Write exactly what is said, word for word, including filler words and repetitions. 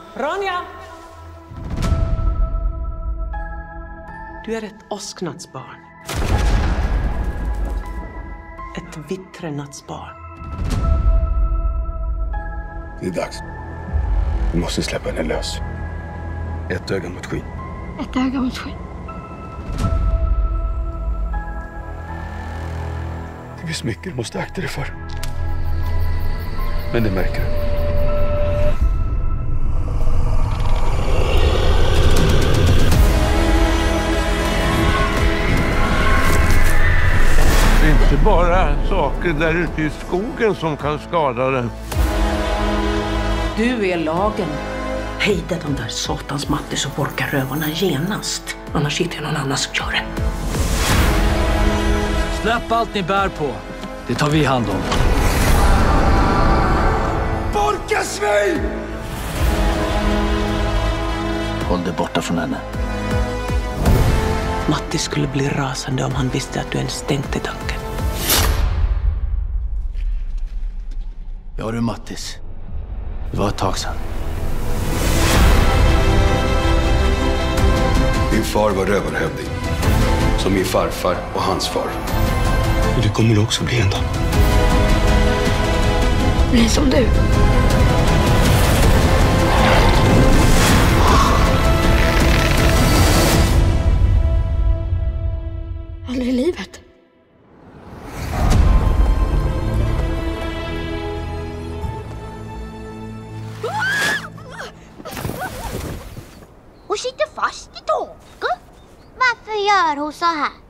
Ronja! Du är ett åsknattsbarn. Ett vittrennattsbarn. Det är dags. Vi måste släppa henne lös. Ett öga mot skyn. Ett öga mot skyn. Det finns mycket du måste akta dig för. Men det märker du. Det är inte bara saker där ute i skogen som kan skada den. Du är lagen. Hejda de där satans Mattias och Borkarövarna genast. Annars hittar jag någon annan som gör det. Släpp allt ni bär på. Det tar vi hand om. Borkasvej! Håll dig borta från henne. Mattias skulle bli rasande om han visste att du ens tänkte tanken. Ja du Mattias. Det var ett tag sedan. Din far var rövarhövding. Som min farfar och hans far. Och det kommer du också bli en dag. Bli som du. Aldrig i livet. Hon sitter fast i taket. Varför gör hon så här?